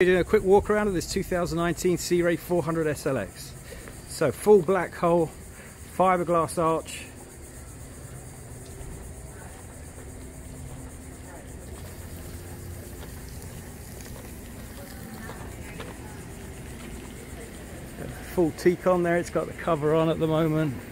Doing a quick walk around of this 2019 Sea Ray 400 SLX. So full black hull, fiberglass arch. Full teak on there, it's got the cover on at the moment.